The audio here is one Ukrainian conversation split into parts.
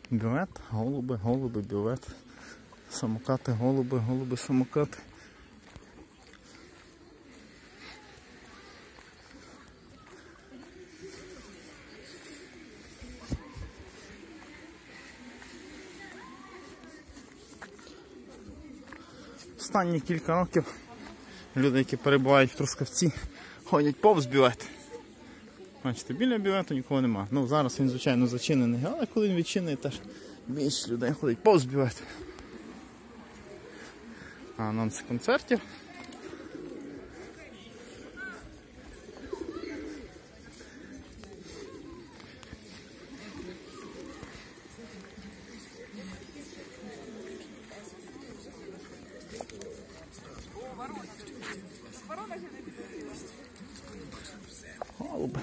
Бювет, голуби, голуби, бювет. Самокати, голуби, голуби, самокати. Останні кілька років люди, які перебувають в Трускавці, ходять повз бювет. Бачите, біля бювету нікого нема. Ну, зараз він, звичайно, зачинений, але коли він відчинений, теж більше людей ходить повз бювет. Анонс концертів. Голуби.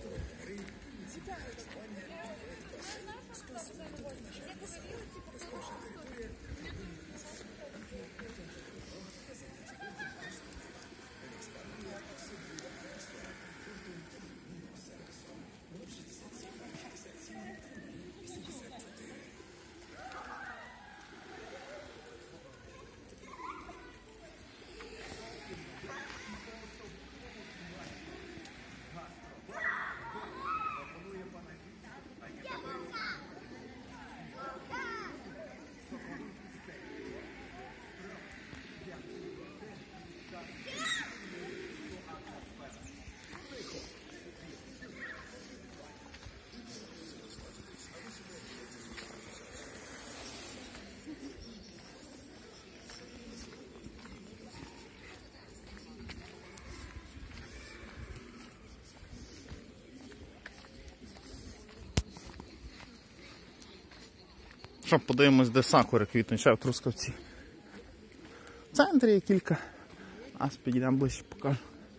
Що, подивимось, де сакури квітнуть, ще в Трускавці. В центрі є кілька. А підійдемо ближче, покажу.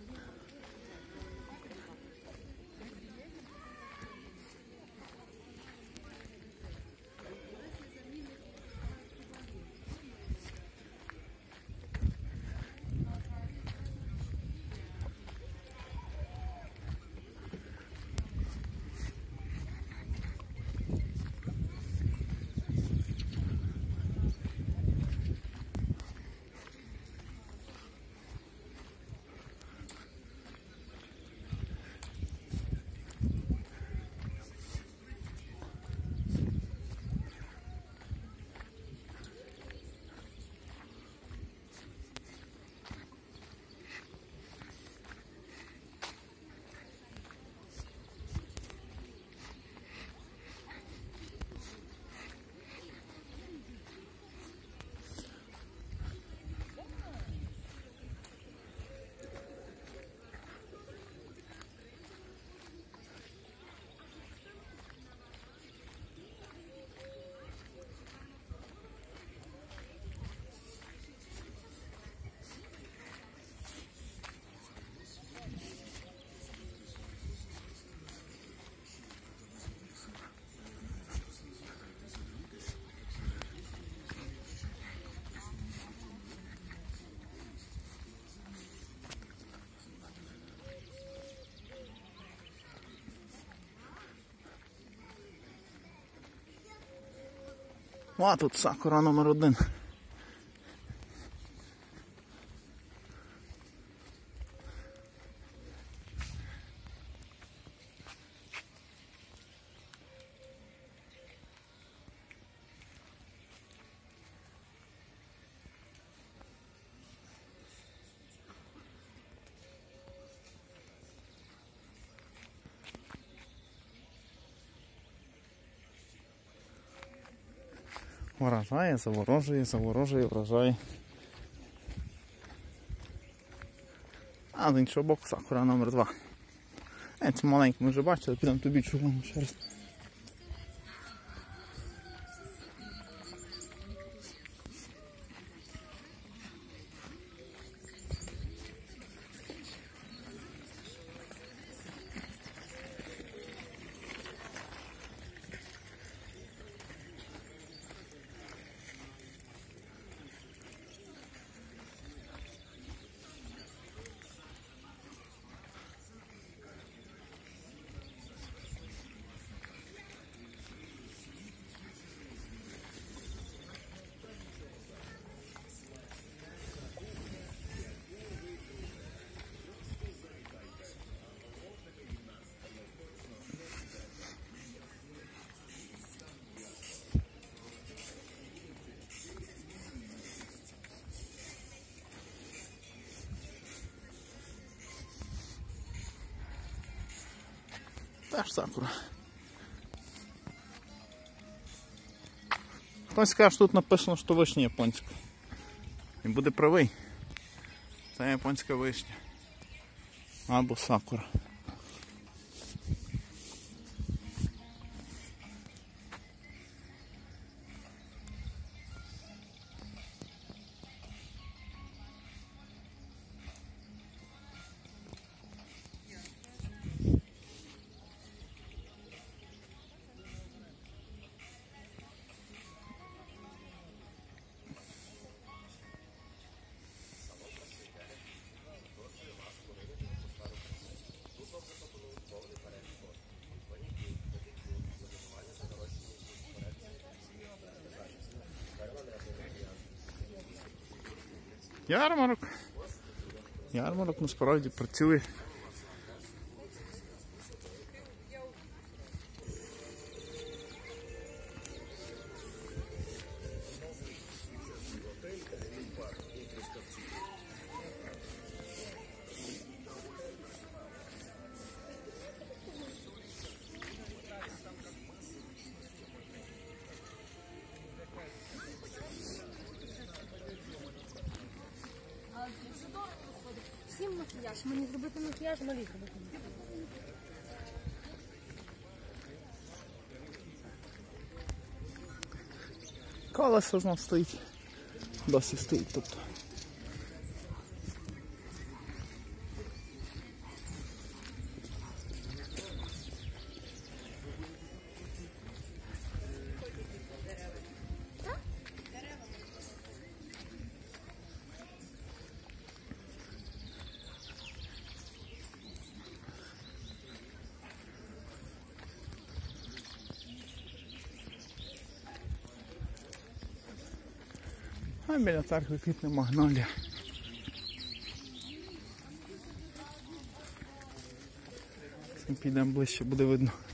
А тут сакура номер 1. Вражає, заворожує, заворожує, вражає. А з іншого боку сакура номер 2. Це маленьку ми вже бачили, підемо тобі чуємо ще раз. Теж сакура. Хтось каже, що тут написано, що вишня японська. І буде правий. Це японська вишня. Або сакура. Ярмарок. Ярмарок насправді працює. Всім макіяж. Мені зробити макіяж, малі зробити макіяж. Колесо знов стоїть. Досі стоїть, тобто. А біля церкви квітне магнолія. Підемо ближче, буде видно.